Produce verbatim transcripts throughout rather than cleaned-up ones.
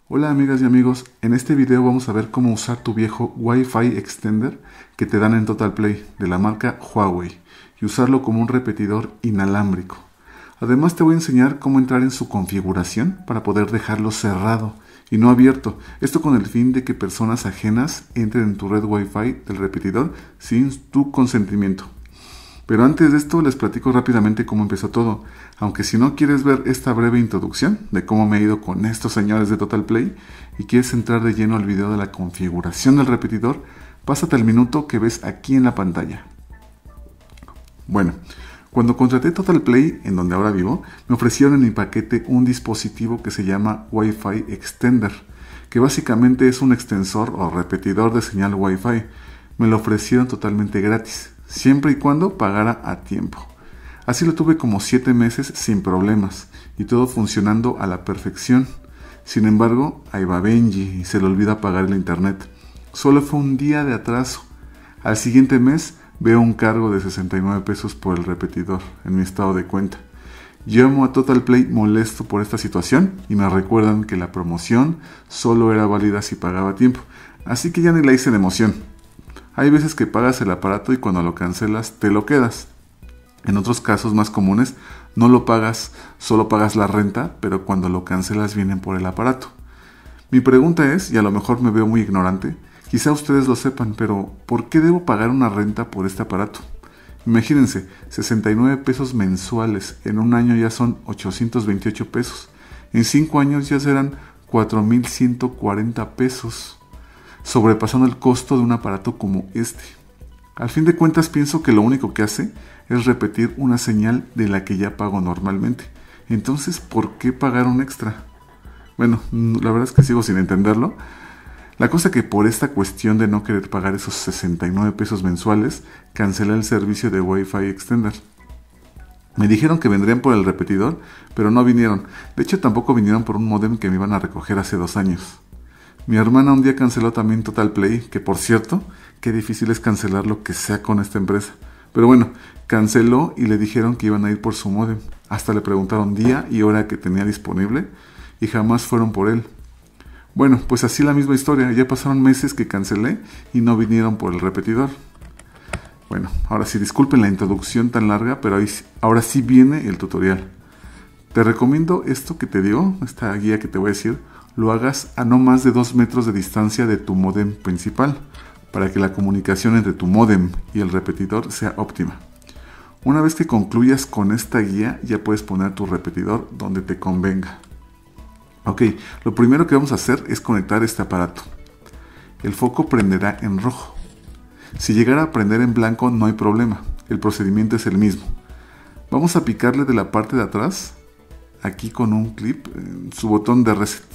Hola amigas y amigos, en este video vamos a ver cómo usar tu viejo Wi-Fi Extender que te dan en Total Play de la marca Huawei y usarlo como un repetidor inalámbrico. Además te voy a enseñar cómo entrar en su configuración para poder dejarlo cerrado y no abierto, esto con el fin de que personas ajenas entren en tu red Wi-Fi del repetidor sin tu consentimiento. Pero antes de esto les platico rápidamente cómo empezó todo, aunque si no quieres ver esta breve introducción de cómo me he ido con estos señores de Total Play y quieres entrar de lleno al video de la configuración del repetidor, pásate al minuto que ves aquí en la pantalla. Bueno, cuando contraté Total Play, en donde ahora vivo, me ofrecieron en mi paquete un dispositivo que se llama Wi-Fi Extender, que básicamente es un extensor o repetidor de señal Wi-Fi. Me lo ofrecieron totalmente gratis, siempre y cuando pagara a tiempo. Así lo tuve como siete meses sin problemas y todo funcionando a la perfección. Sin embargo, ahí va Benji y se le olvida pagar el internet. Solo fue un día de atraso. Al siguiente mes veo un cargo de sesenta y nueve pesos por el repetidor en mi estado de cuenta. Llamo a Total Play molesto por esta situación y me recuerdan que la promoción solo era válida si pagaba a tiempo. Así que ya ni la hice de emoción. Hay veces que pagas el aparato y cuando lo cancelas te lo quedas. En otros casos más comunes no lo pagas, solo pagas la renta, pero cuando lo cancelas vienen por el aparato. Mi pregunta es, y a lo mejor me veo muy ignorante, quizá ustedes lo sepan, pero ¿por qué debo pagar una renta por este aparato? Imagínense, sesenta y nueve pesos mensuales, en un año ya son ochocientos veintiocho pesos, en cinco años ya serán cuatro mil ciento cuarenta pesos. Sobrepasando el costo de un aparato como este. Al fin de cuentas pienso que lo único que hace es repetir una señal de la que ya pago normalmente. Entonces, ¿por qué pagar un extra? Bueno, la verdad es que sigo sin entenderlo. La cosa que por esta cuestión de no querer pagar esos sesenta y nueve pesos mensuales, cancelé el servicio de Wi-Fi Extender. Me dijeron que vendrían por el repetidor, pero no vinieron. De hecho, tampoco vinieron por un módem que me iban a recoger hace dos años. Mi hermana un día canceló también Total Play, que por cierto, qué difícil es cancelar lo que sea con esta empresa. Pero bueno, canceló y le dijeron que iban a ir por su módem. Hasta le preguntaron día y hora que tenía disponible y jamás fueron por él. Bueno, pues así la misma historia, ya pasaron meses que cancelé y no vinieron por el repetidor. Bueno, ahora sí, disculpen la introducción tan larga, pero ahí, ahora sí viene el tutorial. Te recomiendo esto que te digo, esta guía que te voy a decir, lo hagas a no más de dos metros de distancia de tu módem principal, para que la comunicación entre tu módem y el repetidor sea óptima. Una vez que concluyas con esta guía, ya puedes poner tu repetidor donde te convenga. Ok, lo primero que vamos a hacer es conectar este aparato. El foco prenderá en rojo. Si llegara a prender en blanco no hay problema, el procedimiento es el mismo. Vamos a picarle de la parte de atrás, aquí con un clip, en su botón de reset.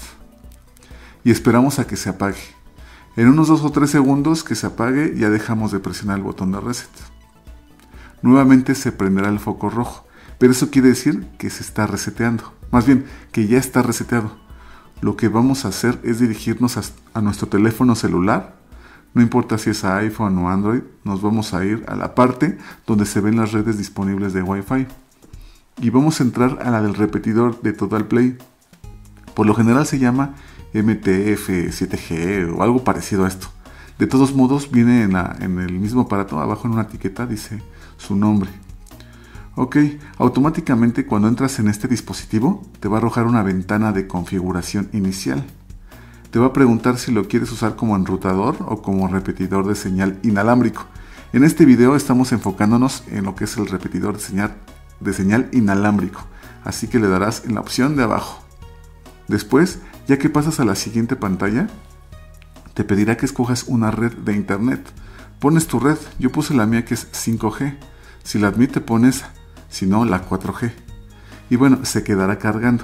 Y esperamos a que se apague. En unos dos o tres segundos que se apague ya dejamos de presionar el botón de reset. Nuevamente se prenderá el foco rojo, pero eso quiere decir que se está reseteando. Más bien, que ya está reseteado. Lo que vamos a hacer es dirigirnos a, a nuestro teléfono celular. No importa si es iPhone o Android, nos vamos a ir a la parte donde se ven las redes disponibles de Wi-Fi. Y vamos a entrar a la del repetidor de Total Play. Por lo general se llama M T F siete G o algo parecido a esto. De todos modos viene en, la, en el mismo aparato, abajo en una etiqueta dice su nombre. Ok, automáticamente cuando entras en este dispositivo te va a arrojar una ventana de configuración inicial. Te va a preguntar si lo quieres usar como enrutador o como repetidor de señal inalámbrico. En este video estamos enfocándonos en lo que es el repetidor de señal, de señal inalámbrico, así que le darás en la opción de abajo. Después, ya que pasas a la siguiente pantalla, te pedirá que escojas una red de internet. Pones tu red, yo puse la mía que es cinco G. Si la admite pones, si no la cuatro G. Y bueno, se quedará cargando.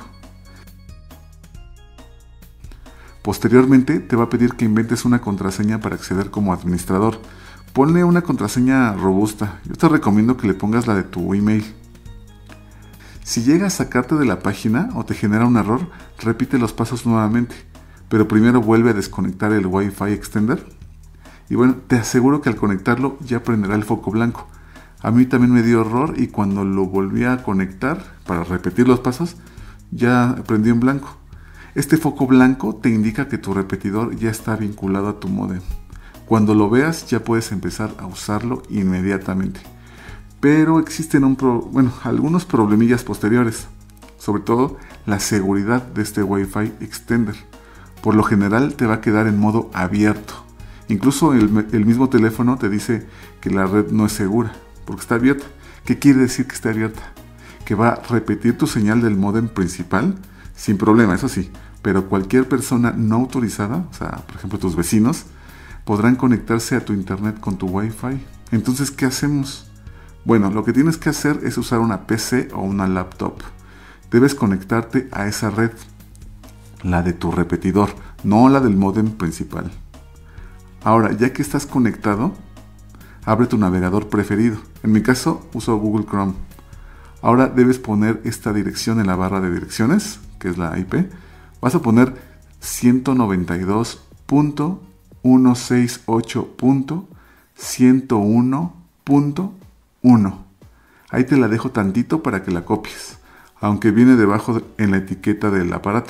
Posteriormente te va a pedir que inventes una contraseña para acceder como administrador. Ponle una contraseña robusta. Yo te recomiendo que le pongas la de tu email. Si llega a sacarte de la página o te genera un error, repite los pasos nuevamente, pero primero vuelve a desconectar el Wi-Fi Extender. Y bueno, te aseguro que al conectarlo ya prenderá el foco blanco. A mí también me dio error y cuando lo volví a conectar para repetir los pasos, ya prendió en blanco. Este foco blanco te indica que tu repetidor ya está vinculado a tu módem. Cuando lo veas ya puedes empezar a usarlo inmediatamente. Pero existen un pro, bueno, algunos problemillas posteriores, sobre todo la seguridad de este Wi-Fi Extender. Por lo general te va a quedar en modo abierto. Incluso el, el mismo teléfono te dice que la red no es segura, porque está abierta. ¿Qué quiere decir que está abierta? Que va a repetir tu señal del módem principal sin problema, eso sí, pero cualquier persona no autorizada, o sea, por ejemplo tus vecinos, podrán conectarse a tu internet con tu Wi-Fi. Entonces, ¿qué hacemos? Bueno, lo que tienes que hacer es usar una P C o una laptop. Debes conectarte a esa red, la de tu repetidor, no la del módem principal. Ahora, ya que estás conectado, abre tu navegador preferido. En mi caso, uso Google Chrome. Ahora debes poner esta dirección en la barra de direcciones, que es la I P. Vas a poner ciento noventa y dos punto ciento sesenta y ocho punto ciento uno punto uno. Ahí te la dejo tantito para que la copies, aunque viene debajo en la etiqueta del aparato.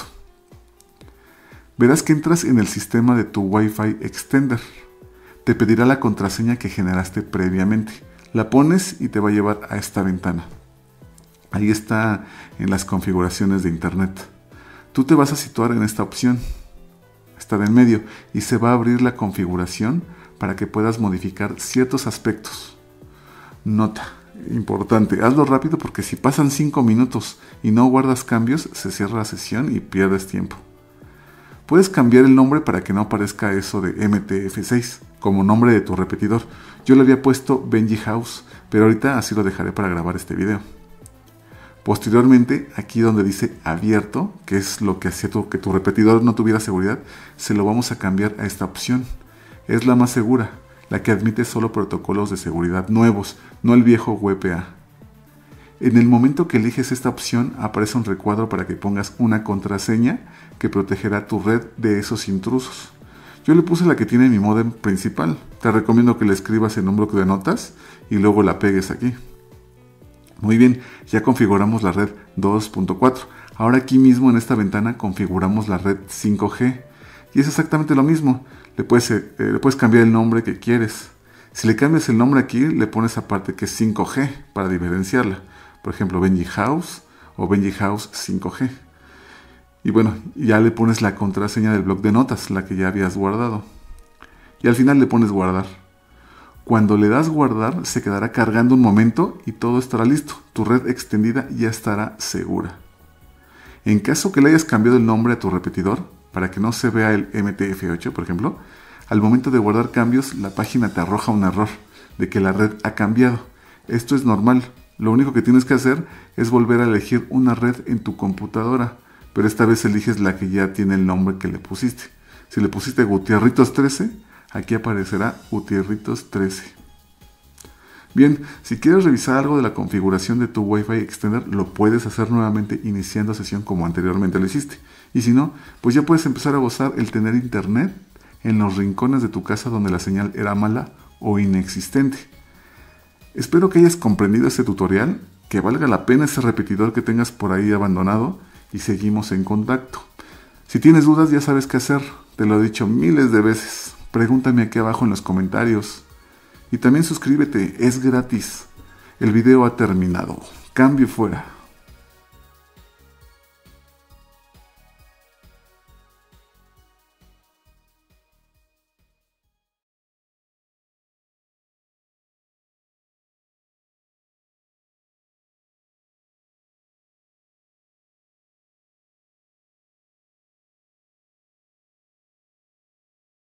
Verás que entras en el sistema de tu Wi-Fi Extender. Te pedirá la contraseña que generaste previamente. La pones y te va a llevar a esta ventana. Ahí está en las configuraciones de internet. Tú te vas a situar en esta opción. Está de en medio y se va a abrir la configuración para que puedas modificar ciertos aspectos. Nota importante, hazlo rápido porque si pasan cinco minutos y no guardas cambios, se cierra la sesión y pierdes tiempo. Puedes cambiar el nombre para que no aparezca eso de M T F seis como nombre de tu repetidor. Yo le había puesto Benji House, pero ahorita así lo dejaré para grabar este video. Posteriormente, aquí donde dice abierto, que es lo que hacía tu, que tu repetidor no tuviera seguridad, se lo vamos a cambiar a esta opción. Es la más segura, la que admite solo protocolos de seguridad nuevos, no el viejo W P A. En el momento que eliges esta opción, aparece un recuadro para que pongas una contraseña que protegerá tu red de esos intrusos. Yo le puse la que tiene mi módem principal. Te recomiendo que la escribas en un bloque de notas y luego la pegues aquí. Muy bien, ya configuramos la red dos punto cuatro. Ahora aquí mismo en esta ventana configuramos la red cinco G. Y es exactamente lo mismo. Le puedes, eh, le puedes cambiar el nombre que quieres. Si le cambias el nombre aquí, le pones aparte que es cinco G para diferenciarla. Por ejemplo, Benji House o Benji House cinco G. Y bueno, ya le pones la contraseña del bloc de notas, la que ya habías guardado. Y al final le pones guardar. Cuando le das guardar, se quedará cargando un momento y todo estará listo. Tu red extendida ya estará segura. En caso que le hayas cambiado el nombre a tu repetidor, para que no se vea el M T F ocho, por ejemplo, al momento de guardar cambios, la página te arroja un error de que la red ha cambiado. Esto es normal. Lo único que tienes que hacer es volver a elegir una red en tu computadora, pero esta vez eliges la que ya tiene el nombre que le pusiste. Si le pusiste Gutierritos trece, aquí aparecerá Gutierritos trece. Bien, si quieres revisar algo de la configuración de tu Wi-Fi Extender, lo puedes hacer nuevamente iniciando sesión como anteriormente lo hiciste. Y si no, pues ya puedes empezar a gozar el tener internet en los rincones de tu casa donde la señal era mala o inexistente. Espero que hayas comprendido este tutorial, que valga la pena ese repetidor que tengas por ahí abandonado y seguimos en contacto. Si tienes dudas ya sabes qué hacer, te lo he dicho miles de veces. Pregúntame aquí abajo en los comentarios. Y también suscríbete, es gratis. El video ha terminado. Cambio fuera.